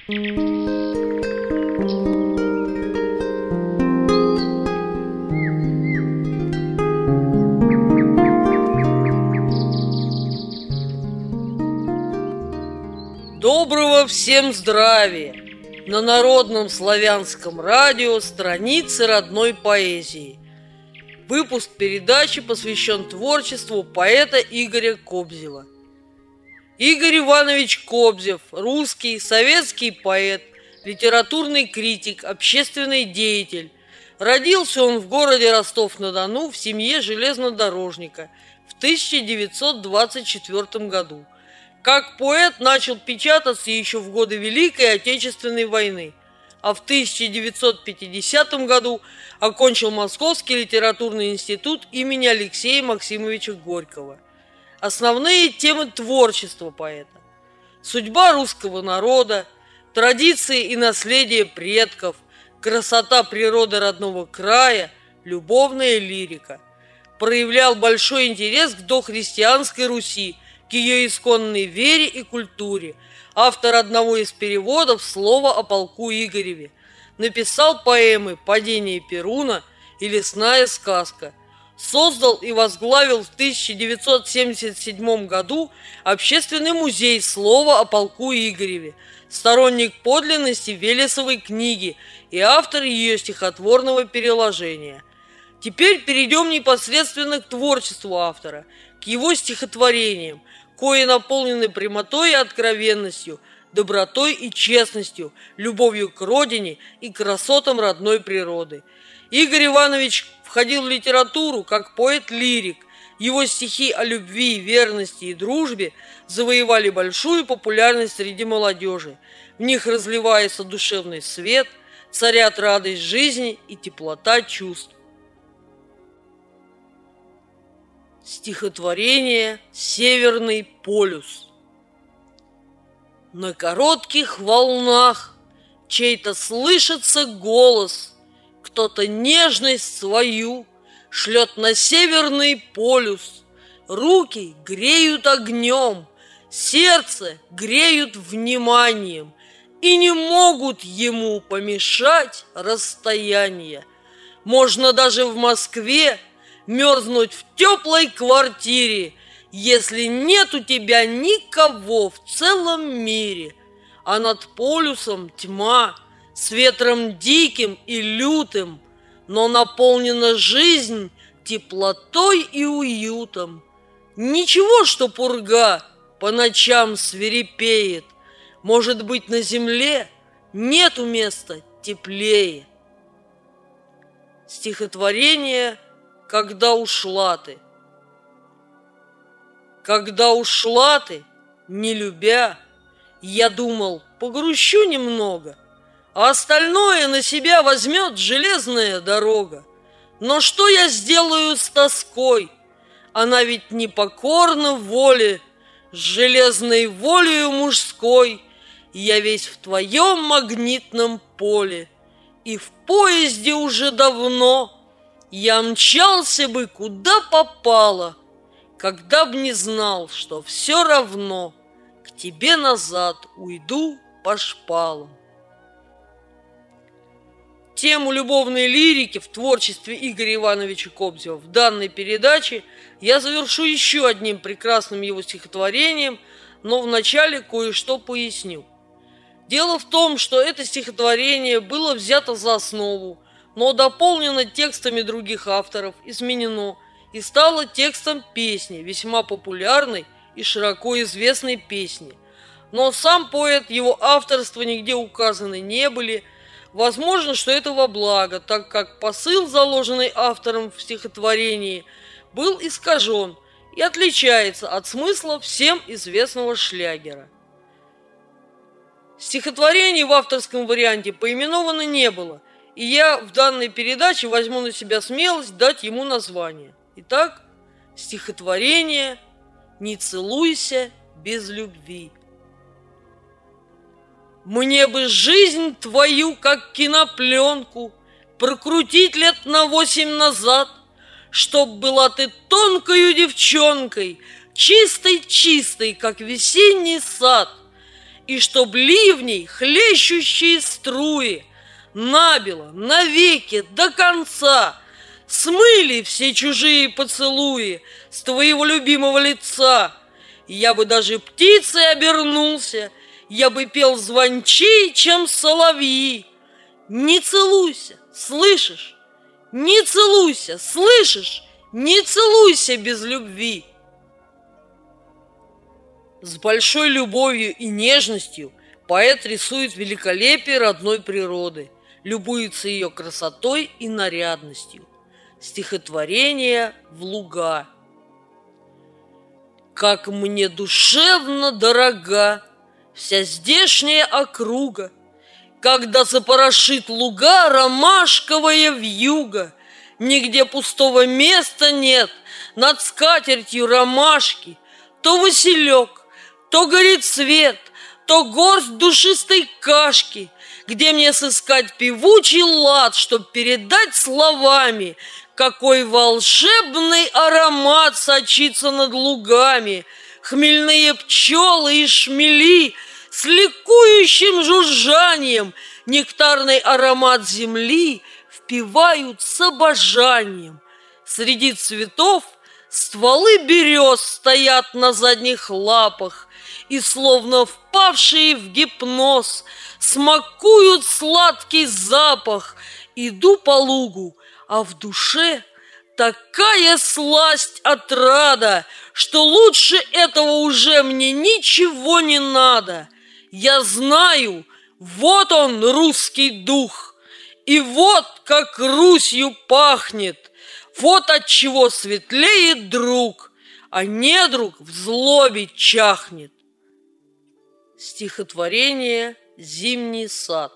Доброго всем здравия! На Народном славянском радио страницы родной поэзии. Выпуск передачи посвящен творчеству поэта Игоря Кобзева. Игорь Иванович Кобзев – русский, советский поэт, литературный критик, общественный деятель. Родился он в городе Ростов-на-Дону в семье железнодорожника в 1924 году. Как поэт начал печататься еще в годы Великой Отечественной войны, а в 1950 году окончил Московский литературный институт имени Алексея Максимовича Горького. Основные темы творчества поэта: судьба русского народа, традиции и наследие предков, красота природы родного края, любовная лирика. Проявлял большой интерес к дохристианской Руси, к ее исконной вере и культуре. Автор одного из переводов «Слова о полку Игореве». Написал поэмы «Падение Перуна» и «Лесная сказка». Создал и возглавил в 1977 году Общественный музей «Слова о полку Игореве», сторонник подлинности Велесовой книги и автор ее стихотворного переложения. Теперь перейдем непосредственно к творчеству автора, к его стихотворениям, кои наполнены прямотой и откровенностью, добротой и честностью, любовью к родине и красотам родной природы. Игорь Иванович входил в литературу как поэт-лирик. Его стихи о любви, верности и дружбе завоевали большую популярность среди молодежи. В них разливается душевный свет, царят радость жизни и теплота чувств. Стихотворение «Северный полюс». На коротких волнах чей-то слышится голос, кто-то нежность свою шлет на Северный полюс. Руки греют огнем, сердце греют вниманием, и не могут ему помешать расстояния. Можно даже в Москве мерзнуть в теплой квартире, если нет у тебя никого в целом мире, а над полюсом тьма с ветром диким и лютым, но наполнена жизнь теплотой и уютом. Ничего, что пурга по ночам свирепеет, может быть, на земле нету места теплее. Стихотворение «Когда ушла ты». Когда ушла ты, не любя, я думал, погрущу немного, а остальное на себя возьмет железная дорога. Но что я сделаю с тоской? Она ведь непокорна воле, с железной волею мужской. Я весь в твоем магнитном поле, и в поезде уже давно я мчался бы куда попало, когда б не знал, что все равно к тебе назад уйду по шпалам. Тему любовной лирики в творчестве Игоря Ивановича Кобзева в данной передаче я завершу еще одним прекрасным его стихотворением, но вначале кое-что поясню. Дело в том, что это стихотворение было взято за основу, но дополнено текстами других авторов, изменено и стало текстом песни, весьма популярной и широко известной песни. Но сам поэт, его авторство нигде указаны не были. Возможно, что это во благо, так как посыл, заложенный автором в стихотворении, был искажен и отличается от смысла всем известного шлягера. Стихотворений в авторском варианте поименовано не было, и я в данной передаче возьму на себя смелость дать ему название. Итак, стихотворение «Не целуйся без любви». Мне бы жизнь твою, как кинопленку, прокрутить лет на 8 назад, чтоб была ты тонкою девчонкой, чистой-чистой, как весенний сад, и чтоб ливней хлещущие струи набело навеки до конца смыли все чужие поцелуи с твоего любимого лица. Я бы даже птицей обернулся, я бы пел звончей, чем соловьи. Не целуйся, слышишь? Не целуйся, слышишь? Не целуйся без любви. С большой любовью и нежностью поэт рисует великолепие родной природы, любуется ее красотой и нарядностью. Стихотворение «В луга». Как мне душевно дорога вся здешняя округа, когда запорошит луга ромашковая вьюга. Нигде пустого места нет, над скатертью ромашки. То василек, то горит свет, то горсть душистой кашки. Где мне сыскать певучий лад, чтоб передать словами, какой волшебный аромат сочится над лугами. Хмельные пчелы и шмели с ликующим жужжанием нектарный аромат земли впивают с обожанием. Среди цветов стволы берез стоят на задних лапах и, словно впавшие в гипноз, смакуют сладкий запах. Иду по лугу, а в душе такая сласть отрада, что лучше этого уже мне ничего не надо. Я знаю, вот он, русский дух, и вот как Русью пахнет, вот отчего светлеет друг, а недруг в злобе чахнет. Стихотворение «Зимний сад».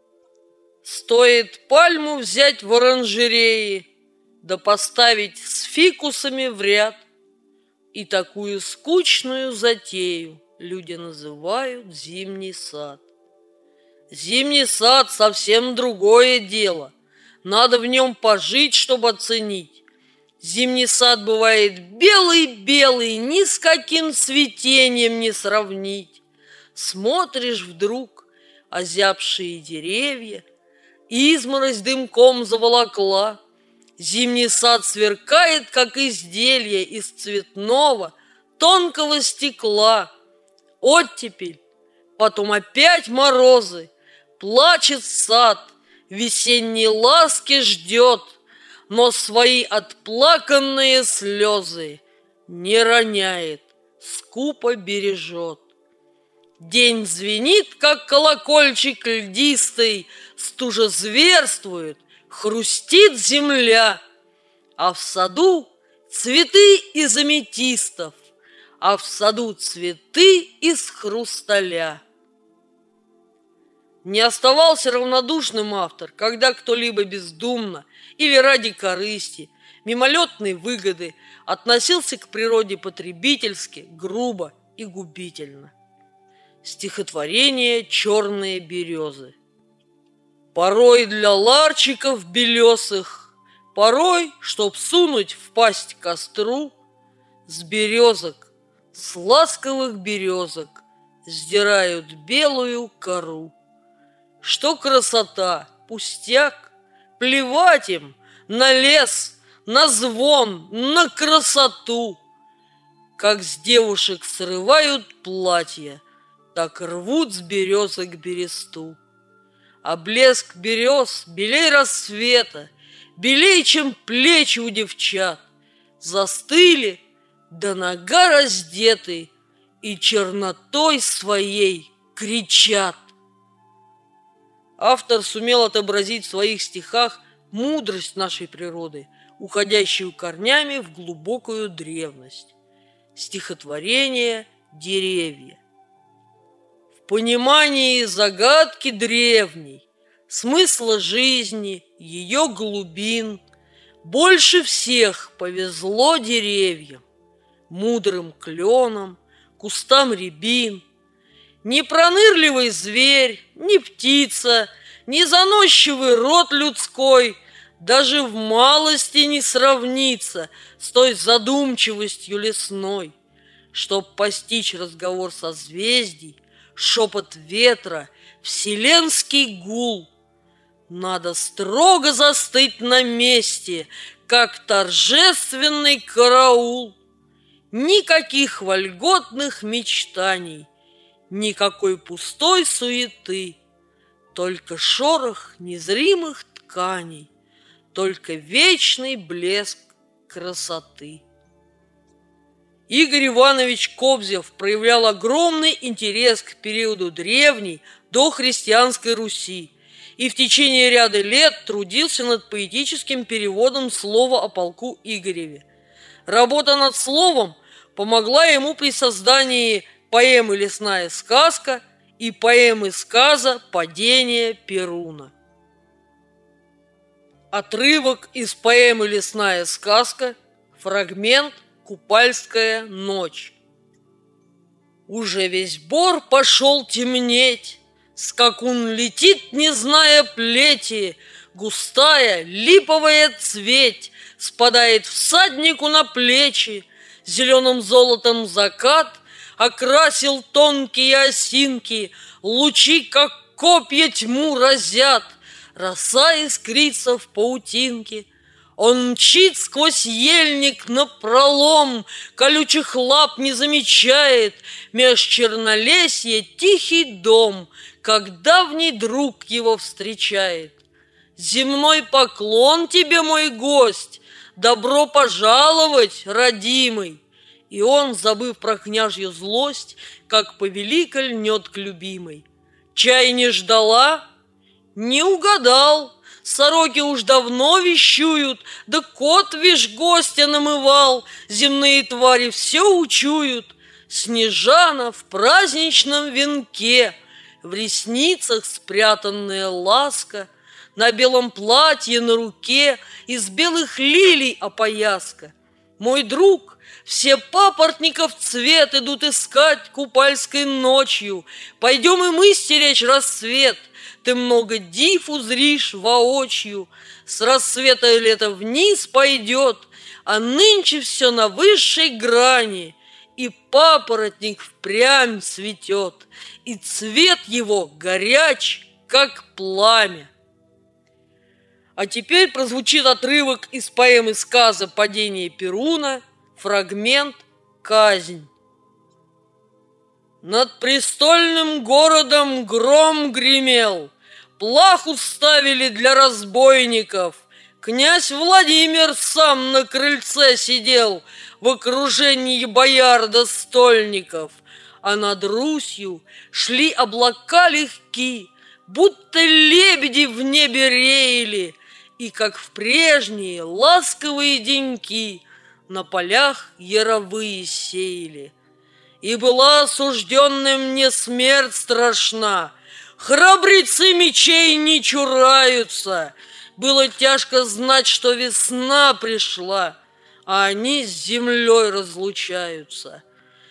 Стоит пальму взять в оранжерее, да поставить с фикусами в ряд, и такую скучную затею люди называют зимний сад. Зимний сад совсем другое дело. Надо в нем пожить, чтобы оценить. Зимний сад бывает белый-белый, ни с каким цветением не сравнить. Смотришь вдруг, озябшие деревья, изморозь дымком заволокла. Зимний сад сверкает, как изделие из цветного, тонкого стекла. Оттепель, потом опять морозы, плачет сад, весенней ласки ждет, но свои отплаканные слезы не роняет, скупо бережет. День звенит, как колокольчик льдистый, стужа зверствует, хрустит земля, а в саду цветы из аметистов, а в саду цветы из хрусталя. Не оставался равнодушным автор, когда кто-либо бездумно или ради корысти, мимолетной выгоды относился к природе потребительски, грубо и губительно. Стихотворение «Черные березы». Порой для ларчиков белесых, порой, чтоб сунуть в пасть костру, с березок, с ласковых березок сдирают белую кору. Что красота, пустяк, плевать им на лес, на звон, на красоту. Как с девушек срывают платья, так рвут с березок бересту. А блеск берез белей рассвета, белей, чем плечи у девчат, застыли, да нога раздеты, и чернотой своей кричат. Автор сумел отобразить в своих стихах мудрость нашей природы, уходящую корнями в глубокую древность. Стихотворение «Деревья». В понимании загадки древней, смысла жизни, ее глубин больше всех повезло деревьям, мудрым кленам, кустам рябин. Ни пронырливый зверь, ни птица, ни заносчивый род людской даже в малости не сравнится с той задумчивостью лесной. Чтоб постичь разговор созвездий, шепот ветра, вселенский гул. Надо строго застыть на месте, как торжественный караул. Никаких вольготных мечтаний, никакой пустой суеты, только шорох незримых тканей, только вечный блеск красоты. Игорь Иванович Кобзев проявлял огромный интерес к периоду древней дохристианской Руси и в течение ряда лет трудился над поэтическим переводом слова о полку Игореве. Работа над словом помогла ему при создании поэмы «Лесная сказка» и поэмы сказа «Падение Перуна». Отрывок из поэмы «Лесная сказка», фрагмент «Купальская ночь». Уже весь бор пошел темнеть, скакун летит, не зная плети, густая липовая цветь спадает всаднику на плечи, зеленым золотом закат окрасил тонкие осинки, лучи, как копья, тьму разят, роса искрится в паутинке. Он мчит сквозь ельник напролом, колючих лап не замечает, меж чернолесья тихий дом, как давний друг его встречает. Земной поклон тебе, мой гость, добро пожаловать, родимый. И он, забыв про княжью злость, как повелика льнет к любимой. Чай не ждала? Не угадал. Сороки уж давно вещуют, да кот, вишь, гостя намывал. Земные твари все учуют. Снежана в праздничном венке, в ресницах спрятанная ласка, на белом платье на руке из белых лилий опояска. Мой друг, все папоротников цвет идут искать купальской ночью. Пойдем и мы стеречь рассвет. Ты много див узришь воочию. С рассвета лето вниз пойдет, а нынче все на высшей грани. И папоротник впрямь цветет, и цвет его горяч, как пламя. А теперь прозвучит отрывок из поэмы сказа «Падение Перуна», фрагмент «Казнь». Над престольным городом гром гремел, плаху ставили для разбойников. Князь Владимир сам на крыльце сидел в окружении бояр да стольников, а над Русью шли облака легки, будто лебеди в небе реяли, и, как в прежние ласковые деньки, на полях яровые сеяли. И была осужденная мне смерть страшна, храбрецы мечей не чураются. Было тяжко знать, что весна пришла, а они с землей разлучаются.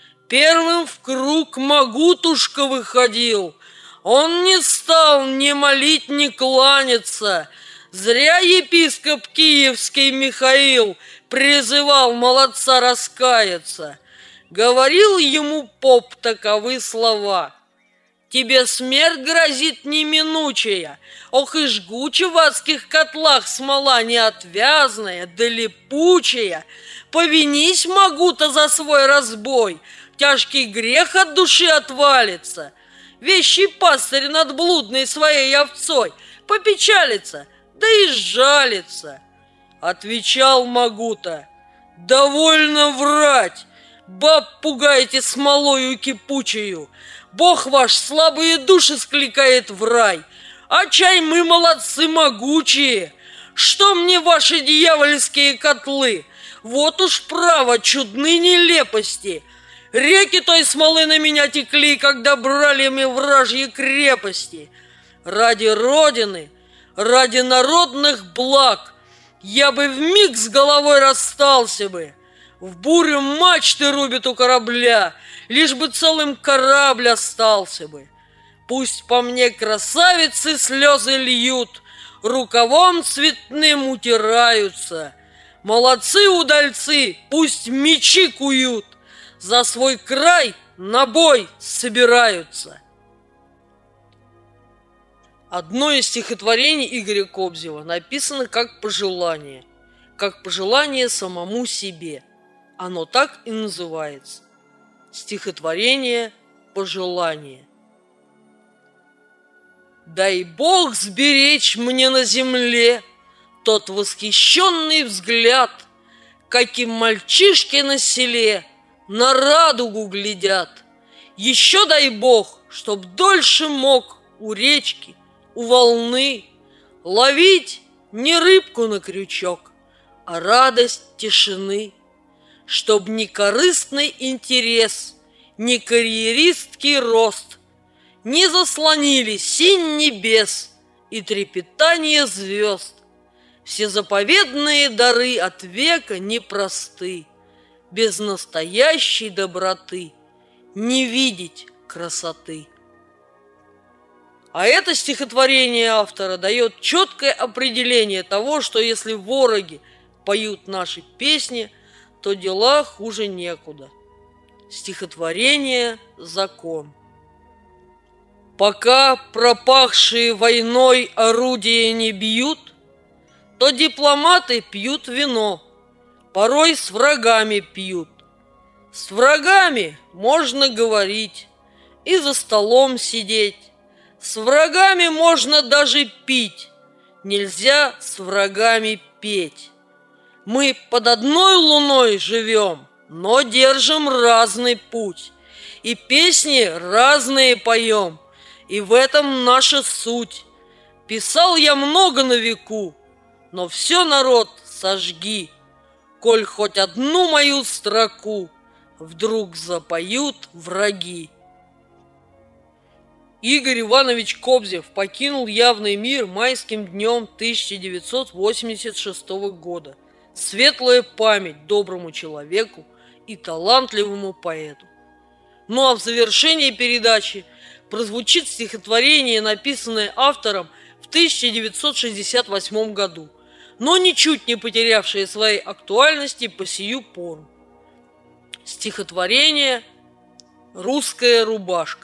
Первым в круг Могутушка выходил, он не стал ни молить, ни кланяться. Зря епископ Киевский Михаил призывал молодца раскаяться. Говорил ему поп таковы слова: тебе смерть грозит неминучая, ох и жгуча в адских котлах смола неотвязная да липучая. Повинись, Могута, за свой разбой, тяжкий грех от души отвалится. Вещий пастырь над блудной своей овцой попечалится, да и сжалится. Отвечал Могута: довольно врать, баб пугаете смолою кипучею. Бог ваш слабые души скликает в рай, а чай мы молодцы могучие. Что мне ваши дьявольские котлы? Вот уж право чудны нелепости. Реки той смолы на меня текли, когда брали мы вражьи крепости. Ради Родины, ради народных благ я бы вмиг с головой расстался бы. В бурю мачты рубят у корабля, лишь бы целым корабль остался бы. Пусть по мне красавицы слезы льют, рукавом цветным утираются. Молодцы удальцы, пусть мечи куют, за свой край на бой собираются. Одно из стихотворений Игоря Кобзева написано как пожелание самому себе. Оно так и называется. Стихотворение «Пожелание». Дай Бог сберечь мне на земле тот восхищенный взгляд, каким мальчишки на селе на радугу глядят. Еще дай Бог, чтоб дольше мог у речки, у волны ловить не рыбку на крючок, а радость тишины. Чтоб ни корыстный интерес, ни карьеристский рост не заслонили синь небес и трепетание звезд. Все заповедные дары от века непросты, без настоящей доброты не видеть красоты. А это стихотворение автора дает четкое определение того, что если вороги поют наши песни, то дела хуже некуда. Стихотворение «Закон». Пока пропахшие войной орудия не бьют, то дипломаты пьют вино, порой с врагами пьют. С врагами можно говорить и за столом сидеть. С врагами можно даже пить, нельзя с врагами петь. Мы под одной луной живем, но держим разный путь. И песни разные поем, и в этом наша суть. Писал я много на веку, но все, народ, сожги, коль хоть одну мою строку вдруг запоют враги. Игорь Иванович Кобзев покинул явный мир майским днем 1986 года. Светлая память доброму человеку и талантливому поэту. Ну а в завершении передачи прозвучит стихотворение, написанное автором в 1968 году, но ничуть не потерявшее своей актуальности по сию пору. Стихотворение «Русская рубашка».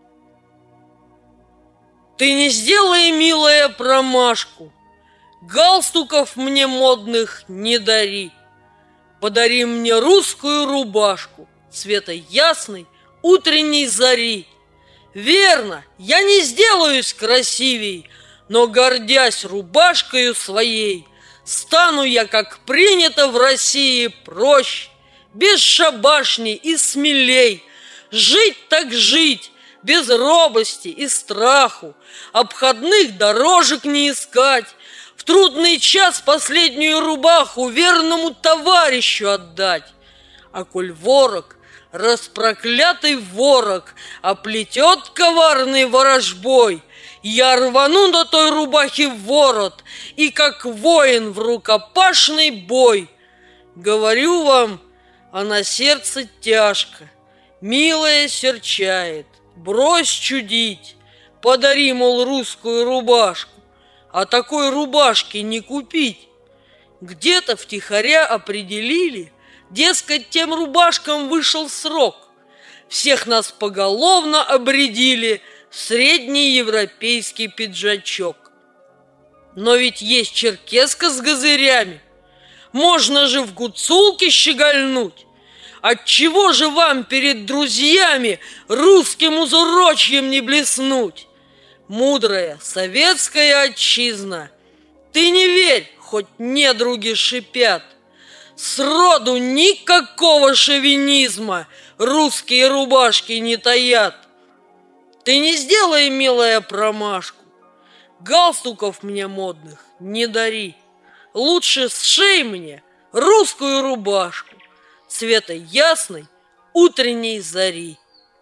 Ты не сделай, милая, промашку, галстуков мне модных не дари. Подари мне русскую рубашку цвета ясной утренней зари. Верно, я не сделаюсь красивей, но, гордясь рубашкою своей, стану я, как принято в России, проще, бесшабашней и смелей. Жить так жить, без робости и страху, обходных дорожек не искать, в трудный час последнюю рубаху верному товарищу отдать. А коль ворог, распроклятый ворог, оплетет коварный ворожбой, я рвану до той рубахи в ворот и, как воин, в рукопашный бой. Говорю вам, а на сердце тяжко, милая серчает, брось чудить, подари, мол, русскую рубашку, а такой рубашки не купить. Где-то втихаря определили, дескать, тем рубашкам вышел срок. Всех нас поголовно обрядили в средний европейский пиджачок. Но ведь есть черкеска с газырями, можно же в гуцулке щегольнуть. Отчего же вам перед друзьями русским узурочьем не блеснуть? Мудрая советская отчизна, ты не верь, хоть недруги шипят. Сроду никакого шовинизма русские рубашки не таят. Ты не сделай, милая, промашку, галстуков мне модных не дари. Лучше сшей мне русскую рубашку цвета ясной утренней зари.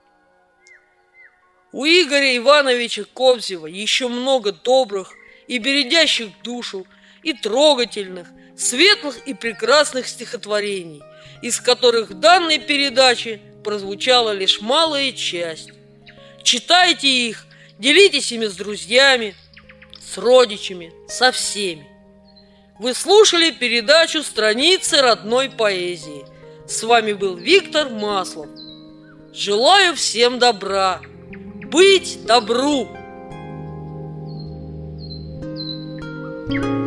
У Игоря Ивановича Кобзева еще много добрых и бередящих душу, и трогательных, светлых и прекрасных стихотворений, из которых в данной передаче прозвучала лишь малая часть. Читайте их, делитесь ими с друзьями, с родичами, со всеми. Вы слушали передачу «Страницы родной поэзии». С вами был Виктор Маслов. Желаю всем добра, быть добру. Thank you.